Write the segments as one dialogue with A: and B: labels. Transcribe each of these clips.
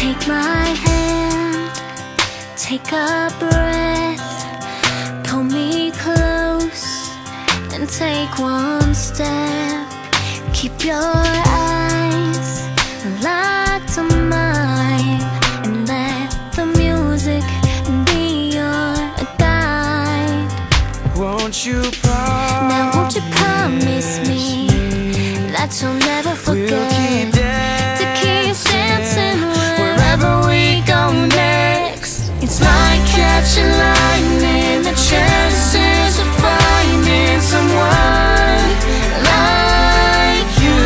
A: Take my hand, take a breath, pull me close and take one step. Keep your eyes locked on mine and let the music be your guide.
B: Won't you promise?
A: Now won't you promise me that you'll never forget?
B: We'll keep
A: to keep dancing wherever we go next. It's like catching lightning, the chances of finding someone like you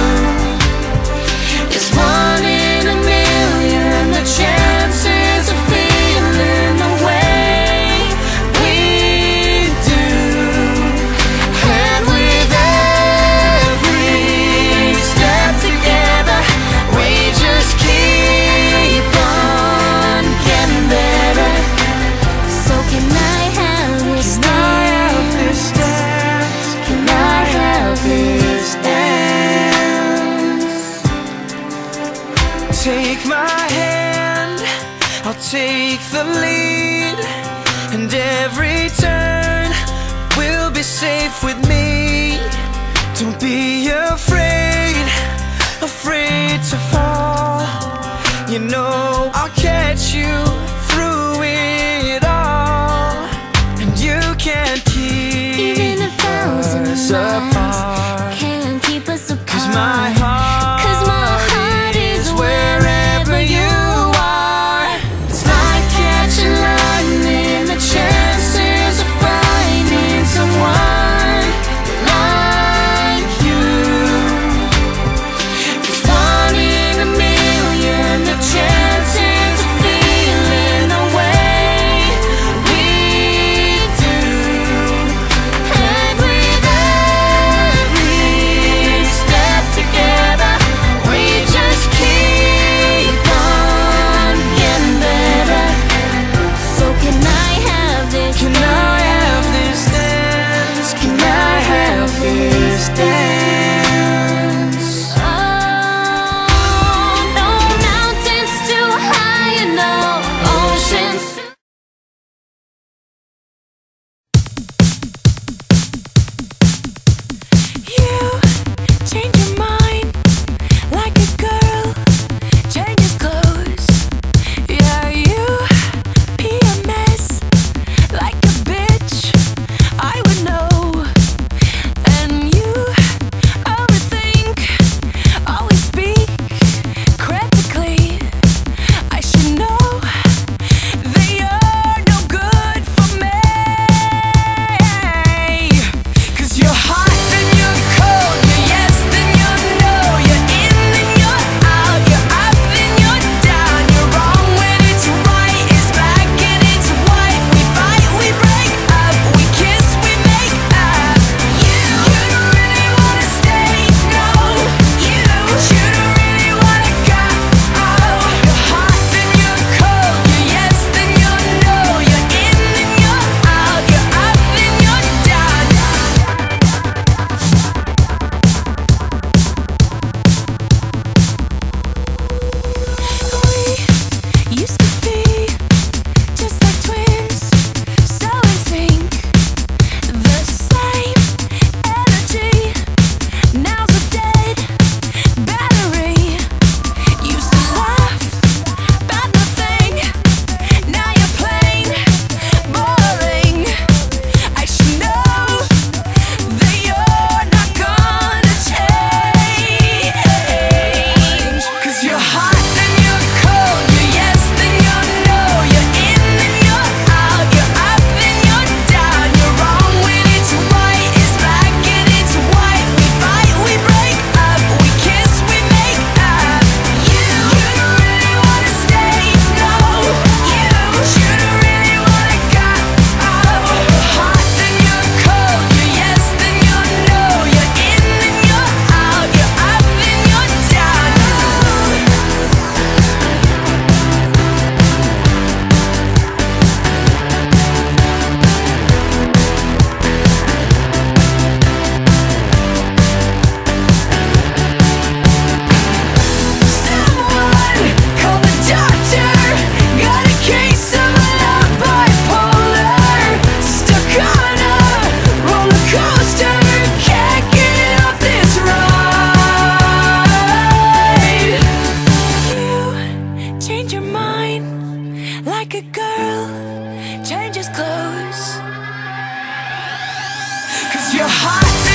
A: is 1 in a million. The chances of feeling the way we do, and with every step together, we just keep on getting better. So can I have this dance? Can I have this dance?
B: Take my hand, I'll take the lead, and every turn will be safe with me. Don't be afraid, afraid to fall. You know I'll catch you through it all, and you can't keep
A: Even 1,000
B: us
A: miles
B: apart.
A: can't keep us apart.
B: 'Cause my heart
A: is wherever you are. It's like catching lightning, the chances of finding someone like you is 1 in a million. The chances of feeling the way we do, and with naked girl changes clothes. 'Cause you're hot.